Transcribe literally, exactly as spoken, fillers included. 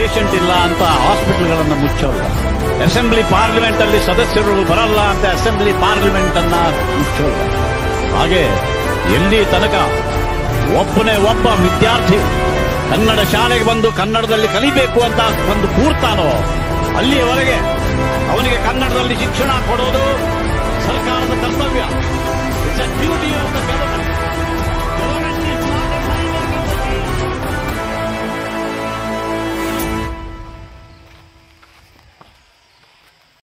Patient ಇಲ್ಲ ಅಂತ ಹಾಸ್ಪಿಟಲ್ಗಳನ್ನು ಮುಚ್ಚೋಲ್ಲ. Assembly parliament ಅಲ್ಲಿ ಸದಸ್ಯರು ಬರಲ್ಲ ಅಂತ ಅಸೆಂಬ್ಲಿ ಪಾರ್ಲಿಮೆಂಟ್ ಅನ್ನ ಮುಚ್ಚೋಲ್ಲ. ಹಾಗೆ ಎಲ್ಲಿ ತನಕ ಒಬ್ಬನೇ ಒಬ್ಬ ವಿದ್ಯಾರ್ಥಿ ಕನ್ನಡ ಶಾಲೆಗೆ ಬಂದು ಕನ್ನಡದಲ್ಲಿ ಕಲಿಬೇಕು ಅಂತ ಒಂದು ಕೂರ್ತಾನೋ ಅಲ್ಲಿಯವರೆಗೆ ಅವನಿಗೆ ಕನ್ನಡದಲ್ಲಿ ಶಿಕ್ಷಣ ಕೊಡೋದು ಸರ್ಕಾರದ ಕರ್ತವ್ಯ. It's a duty of the